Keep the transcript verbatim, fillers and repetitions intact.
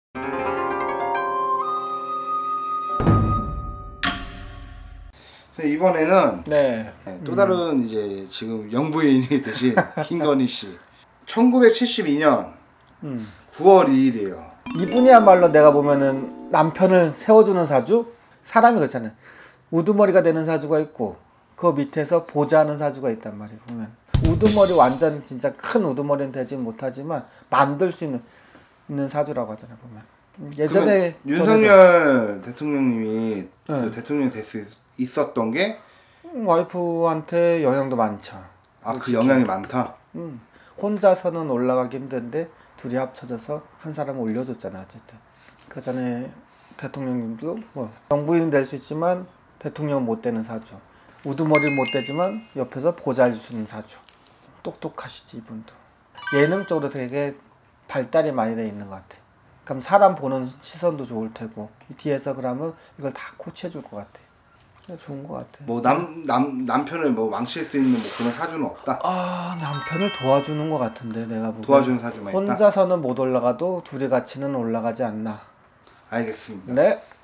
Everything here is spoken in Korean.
이번에는 네. 또 다른 음. 이제 지금 영부인이 되신 김건희 씨. 천구백칠십이 년 음. 구월 이일이에요. 이분이야말로 내가 보면은 남편을 세워주는 사주? 사람이 그렇잖아요. 우두머리가 되는 사주가 있고 그 밑에서 보좌하는 사주가 있단 말이에요. 보면 우두머리 완전 진짜 큰 우두머리는 되지 못하지만 만들 수 있는, 있는 사주라고 하잖아요. 보면 예전에 윤석열 대통령님이 네. 그 대통령이 될 수 있었던 게 와이프한테 영향도 많죠. 아, 그 영향이 많다? 응. 혼자서는 올라가기 힘든데 둘이 합쳐져서 한 사람을 올려줬잖아. 어쨌든 그 전에 대통령님도 뭐 영부인 될 수 있지만 대통령은 못 되는 사주, 우두머리는 못 되지만 옆에서 보좌해주는 사주. 똑똑하시지 이분도. 예능적으로 되게 발달이 많이 돼 있는 것 같아. 그럼 사람 보는 시선도 좋을 테고 뒤에서 그러면 이걸 다 코치해줄 것 같아. 좋은 것 같아. 뭐 남 남 남편을 뭐 망칠 수 있는 뭐 그런 사주는 없다. 아, 남편을 도와주는 것 같은데 내가 보기엔. 도와주는 사주만 있다. 혼자서는 못 올라가도 둘이 같이는 올라가지 않나. 알겠습니다. 네.